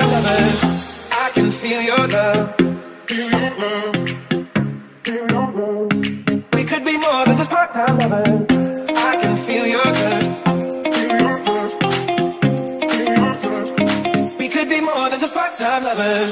part-time lovers. I can feel your love. We could be more than just part-time lovers. I can feel your love. We could be more than just part-time lovers.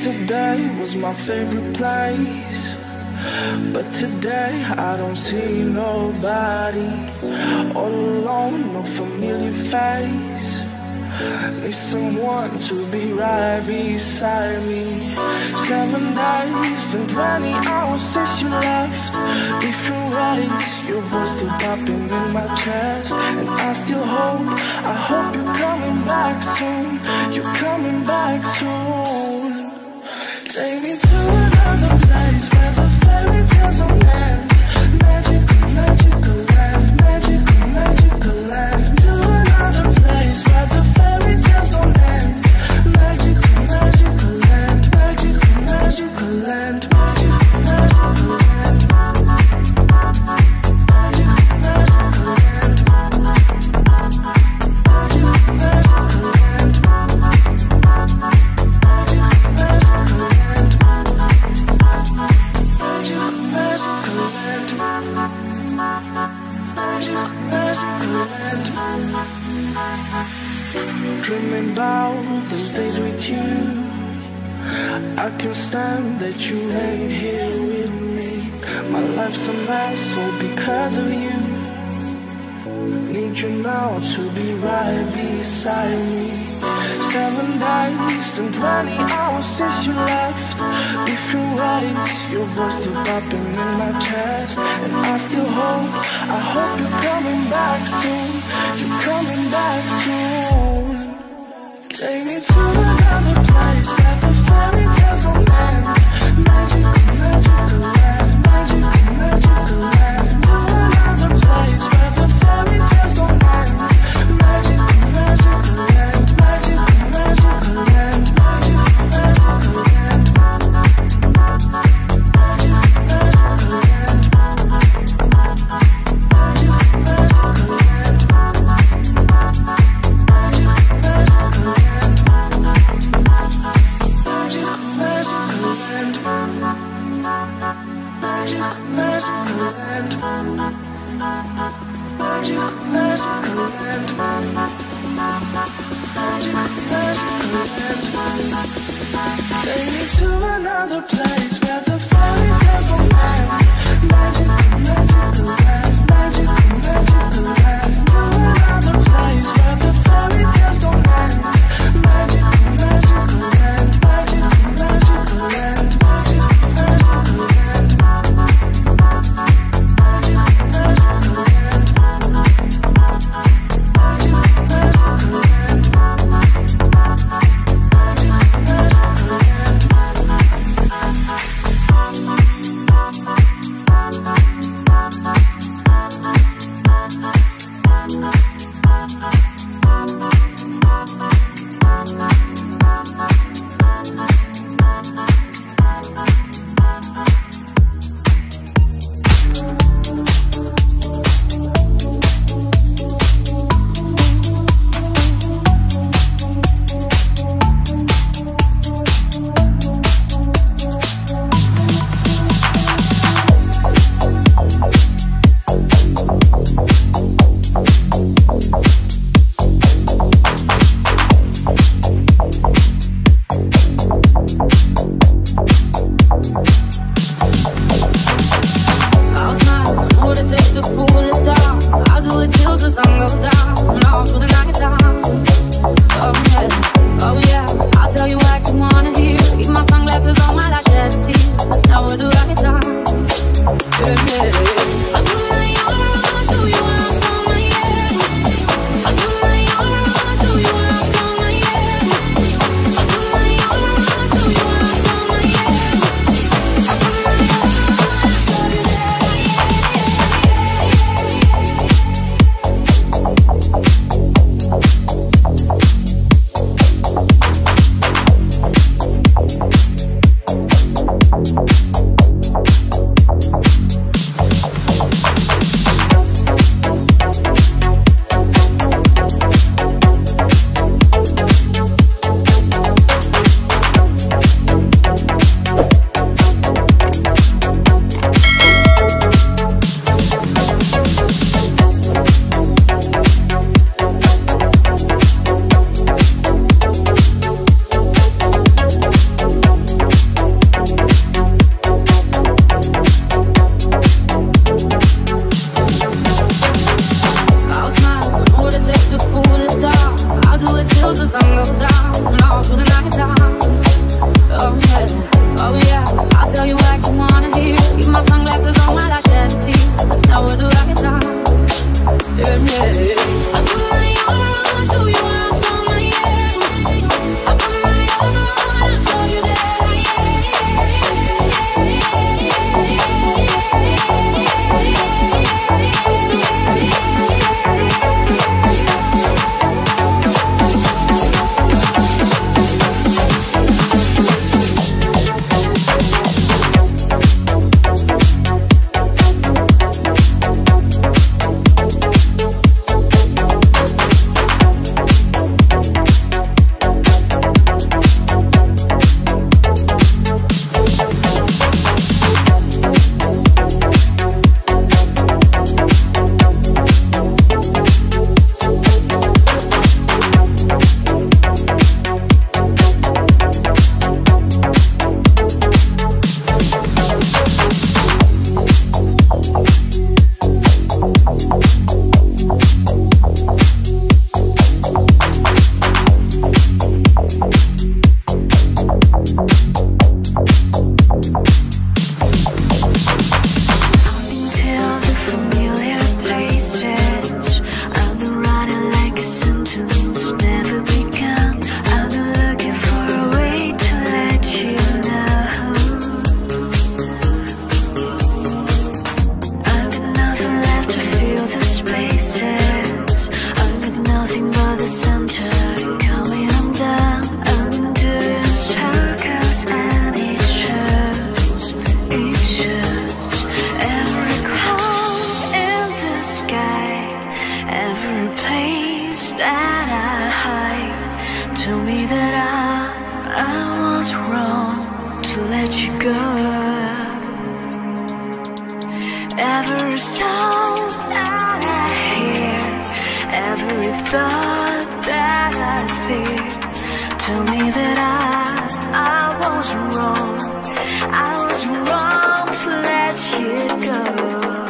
Yesterday was my favorite place, but today I don't see nobody. All alone, no familiar face. Need someone to be right beside me. 7 days and 20 hours since you left. Different ways, your voice still popping in my chest. And I still hope, I hope you're coming back soon. You're coming back soon. Take me to another place where the fairy tales don't end. Magical, magical land, magical, magical land. To another place where the fairy tales don't end. Magical, magical land, magical, magical land, magical, magical land. Magical, magical land. Magical, magical land. Dreaming about those days with you. I can't stand that you ain't here with me. My life's a mess all because of you. Need you now to be right beside me. 7 days and 20 hours since you left. Different ways, your voice still popping in my chest. And I still hope, I hope you're coming back soon. You're coming back soon. Take me to another place where the fairy tales don't end. Magical, magical land, magical, magical land. To another place where the fairy tales don't end. Magical, magical land, magical, magical land, magical, magical land. Magical, magical land. Magical, magical land. Take me to another place where the fairy tales don't end. Magical, magical land, magical, magical land. To another place where the fairy tales don't end. Magical, magical land, magical, magical land, magical, magical land. Magical, magical land. Magical, magical land. Magical, magical land. till the sun goes down and all through the night time. Oh yeah, oh yeah, I'll tell you what you wanna hear. Keep my sunglasses on while I shed a tear. It's now or the right time. Yeah, yeah. I put my armor on so you want some of the air. I put my armor on so you there. Every sound that I hear, every thought that I fear, tell me that I was wrong. I was wrong to let you go.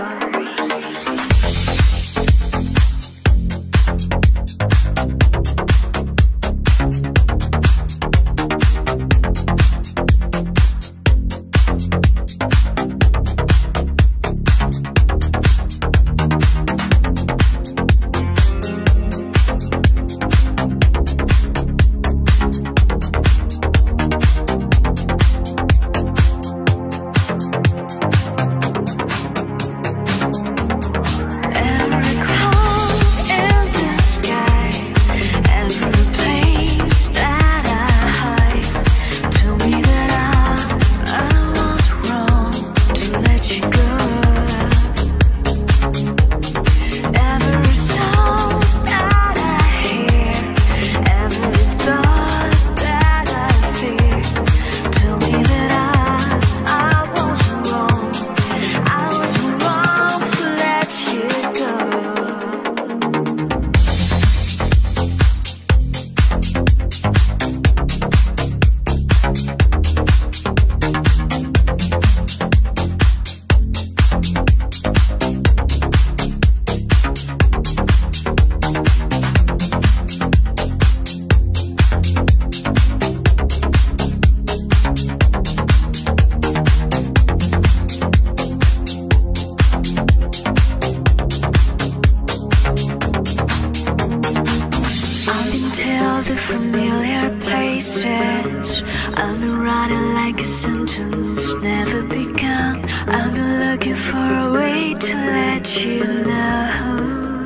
Familiar places, I've been writing like a sentence never begun. I've been looking for a way to let you know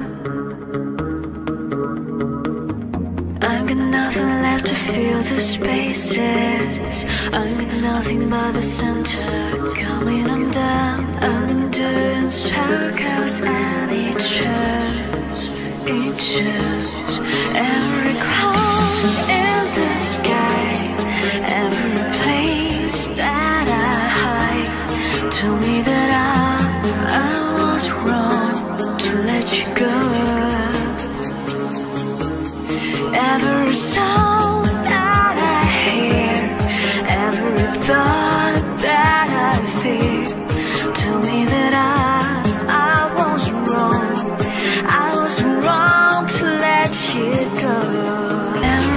I've got nothing left to fill the spaces. I've got nothing but the center coming undone. I've been doing circles and it shows, every cloud in the sky, every place that I hide. Tell me that I was wrong to let you go. Every sound that I hear, every thought that I feel, tell me that I was wrong. I was wrong to let you go.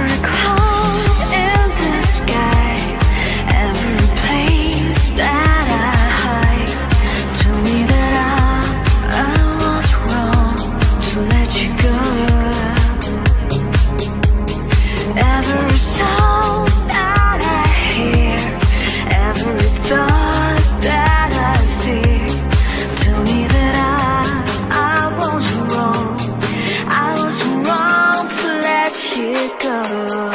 Every sound that I hear, every thought that I fear, tell me that I was wrong. I was wrong to let you go.